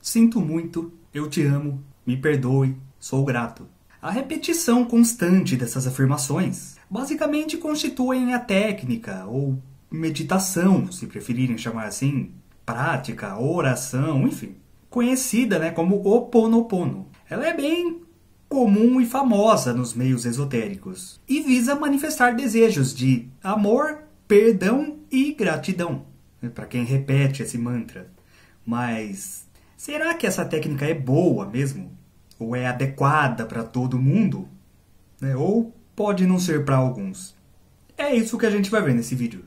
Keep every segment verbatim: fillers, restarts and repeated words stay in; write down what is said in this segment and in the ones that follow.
sinto muito, eu te amo, me perdoe, sou grato. A repetição constante dessas afirmações basicamente constituem a técnica, ou meditação, se preferirem chamar assim, prática, oração, enfim, conhecida, né, como Ho'oponopono. Ela é bem comum e famosa nos meios esotéricos e visa manifestar desejos de amor, perdão e gratidão, né, para quem repete esse mantra. Mas será que essa técnica é boa mesmo? Ou é adequada para todo mundo? Né? Ou pode não ser para alguns? É isso que a gente vai ver nesse vídeo.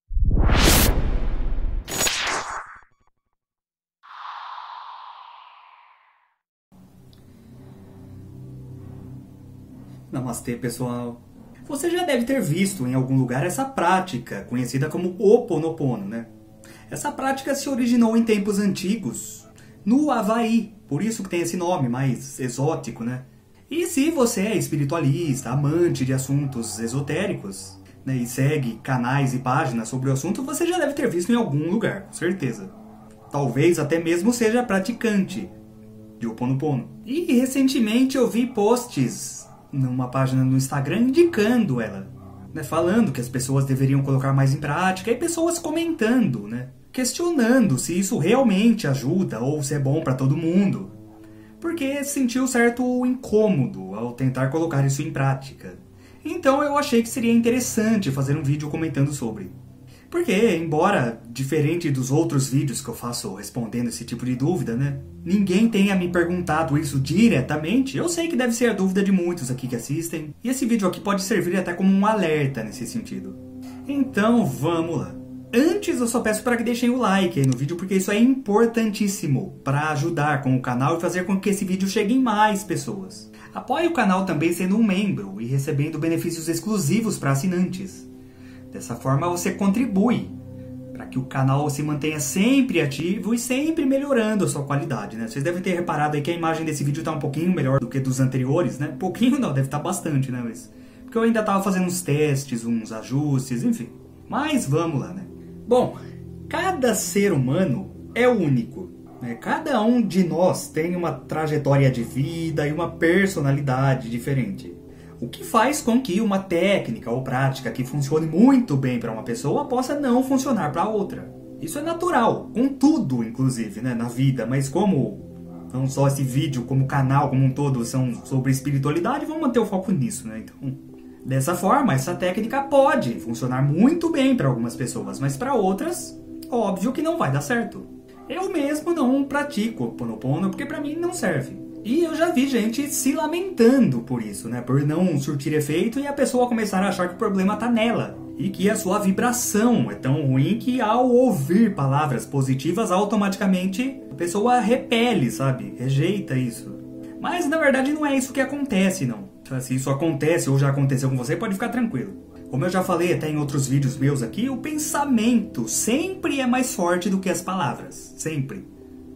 Namastê, pessoal! Você já deve ter visto em algum lugar essa prática, conhecida como Ho'oponopono, né? Essa prática se originou em tempos antigos, no Havaí, por isso que tem esse nome mais exótico, né? E se você é espiritualista, amante de assuntos esotéricos, né, e segue canais e páginas sobre o assunto, você já deve ter visto em algum lugar, com certeza. Talvez até mesmo seja praticante de Ho'oponopono. E recentemente eu vi posts numa página no Instagram indicando ela, né, falando que as pessoas deveriam colocar mais em prática, e pessoas comentando, né, questionando se isso realmente ajuda ou se é bom para todo mundo, porque sentiu certo incômodo ao tentar colocar isso em prática. Então eu achei que seria interessante fazer um vídeo comentando sobre. Porque, embora diferente dos outros vídeos que eu faço respondendo esse tipo de dúvida, né, ninguém tenha me perguntado isso diretamente, eu sei que deve ser a dúvida de muitos aqui que assistem, e esse vídeo aqui pode servir até como um alerta nesse sentido. Então, vamos lá. Antes, eu só peço para que deixem o like aí no vídeo, porque isso é importantíssimo para ajudar com o canal e fazer com que esse vídeo chegue em mais pessoas. Apoie o canal também sendo um membro e recebendo benefícios exclusivos para assinantes. Dessa forma, você contribui para que o canal se mantenha sempre ativo e sempre melhorando a sua qualidade, né? Vocês devem ter reparado aí que a imagem desse vídeo está um pouquinho melhor do que dos anteriores, né? Pouquinho não, deve estar bastante, né? Mas... porque eu ainda estava fazendo uns testes, uns ajustes, enfim. Mas vamos lá, né? Bom, cada ser humano é único, né? Cada um de nós tem uma trajetória de vida e uma personalidade diferente. O que faz com que uma técnica ou prática que funcione muito bem para uma pessoa possa não funcionar para outra. Isso é natural, com tudo, inclusive, né, na vida. Mas como não só esse vídeo, como o canal como um todo são sobre espiritualidade, vamos manter o foco nisso, né? Então, dessa forma, essa técnica pode funcionar muito bem para algumas pessoas, mas para outras, óbvio que não vai dar certo. Eu mesmo não pratico Ho'oponopono porque para mim não serve. E eu já vi gente se lamentando por isso, né? Por não surtir efeito e a pessoa começar a achar que o problema tá nela. E que a sua vibração é tão ruim que ao ouvir palavras positivas, automaticamente a pessoa repele, sabe? Rejeita isso. Mas na verdade não é isso que acontece, não. Se isso acontece ou já aconteceu com você, pode ficar tranquilo. Como eu já falei até em outros vídeos meus aqui, o pensamento sempre é mais forte do que as palavras. Sempre.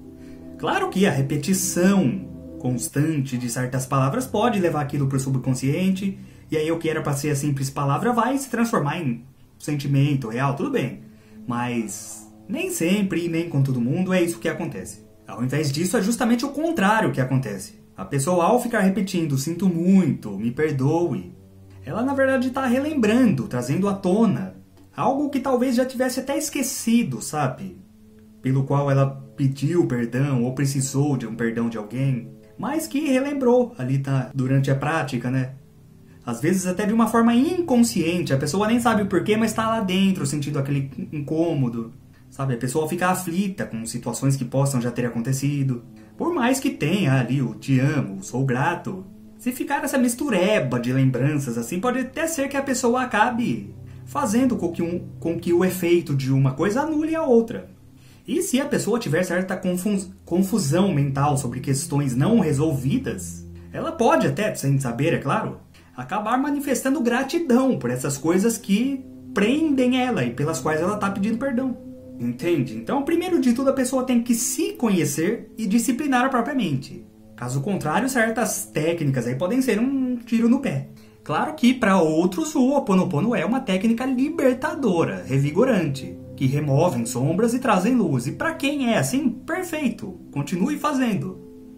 Claro que a repetição constante de certas palavras pode levar aquilo para o subconsciente, e aí o que era para ser a simples palavra vai se transformar em sentimento real, tudo bem. Mas nem sempre e nem com todo mundo é isso que acontece. Ao invés disso, é justamente o contrário que acontece. A pessoa, ao ficar repetindo, sinto muito, me perdoe, ela na verdade está relembrando, trazendo à tona algo que talvez já tivesse até esquecido, sabe? Pelo qual ela pediu perdão ou precisou de um perdão de alguém, mas que relembrou ali tá, durante a prática, né? Às vezes até de uma forma inconsciente, a pessoa nem sabe o porquê, mas está lá dentro sentindo aquele incômodo, sabe? A pessoa fica aflita com situações que possam já ter acontecido. Por mais que tenha ali o te amo, sou grato, se ficar essa mistureba de lembranças assim, pode até ser que a pessoa acabe fazendo com que, um, com que o efeito de uma coisa anule a outra. E se a pessoa tiver certa confusão mental sobre questões não resolvidas, ela pode até, sem saber, é claro, acabar manifestando gratidão por essas coisas que prendem ela e pelas quais ela está pedindo perdão. Entende? Então, primeiro de tudo, a pessoa tem que se conhecer e disciplinar a própria mente. Caso contrário, certas técnicas aí podem ser um tiro no pé. Claro que, para outros, o Ho'oponopono é uma técnica libertadora, revigorante, que removem sombras e trazem luz. E para quem é assim, perfeito, continue fazendo.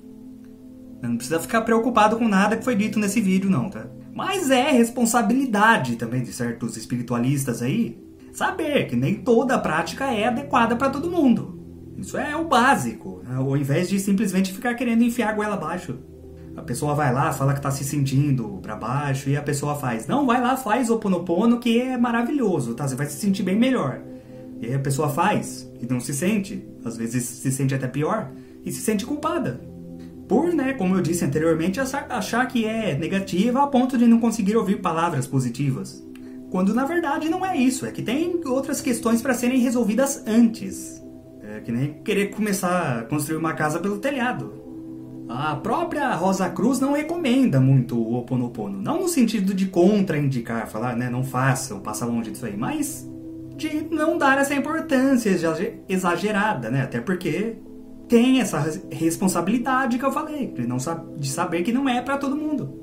Não precisa ficar preocupado com nada que foi dito nesse vídeo não, tá? Mas é responsabilidade também de certos espiritualistas aí saber que nem toda prática é adequada para todo mundo. Isso é o básico, né? Ao invés de simplesmente ficar querendo enfiar a goela abaixo. A pessoa vai lá, fala que tá se sentindo pra baixo e a pessoa faz. Não, vai lá, faz o Ho'oponopono que é maravilhoso, tá? Você vai se sentir bem melhor. E aí a pessoa faz e não se sente. Às vezes se sente até pior e se sente culpada. Por, né, como eu disse anteriormente, achar que é negativa a ponto de não conseguir ouvir palavras positivas. Quando na verdade não é isso, é que tem outras questões para serem resolvidas antes. É que nem querer começar a construir uma casa pelo telhado. A própria Rosa Cruz não recomenda muito o Ho'oponopono. Não no sentido de contraindicar, falar, né, não façam, passa longe disso aí. Mas de não dar essa importância exagerada, né? Até porque tem essa responsabilidade que eu falei. De, não, de saber que não é pra todo mundo.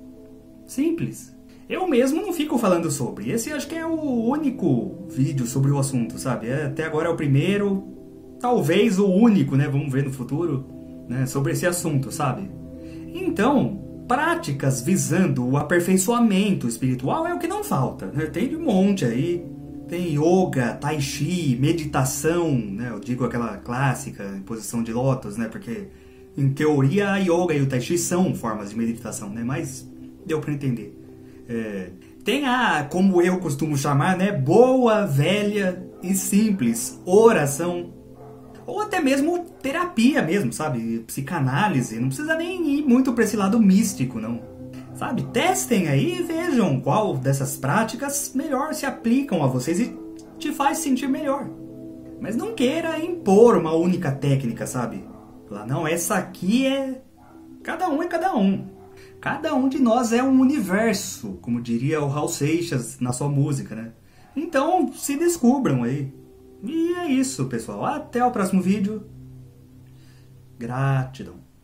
Simples. Eu mesmo não fico falando sobre. Esse acho que é o único vídeo sobre o assunto, sabe? Até agora é o primeiro, talvez o único, né? Vamos ver no futuro. Né, sobre esse assunto, sabe? Então, práticas visando o aperfeiçoamento espiritual é o que não falta, né? Tem de um monte aí. Tem yoga, tai chi, meditação, né? Eu digo aquela clássica em posição de lótus, né? Porque, em teoria, a yoga e o tai chi são formas de meditação, né? Mas deu pra entender. É... Tem a, como eu costumo chamar, né? Boa, velha e simples oração. Ou até mesmo terapia mesmo, sabe? Psicanálise. Não precisa nem ir muito para esse lado místico, não. Sabe? Testem aí e vejam qual dessas práticas melhor se aplicam a vocês e te faz sentir melhor. Mas não queira impor uma única técnica, sabe? Falar, não, essa aqui é... Cada um é cada um. Cada um de nós é um universo, como diria o Raul Seixas na sua música, né? Então, se descubram aí. E é isso, pessoal. Até o próximo vídeo. Gratidão.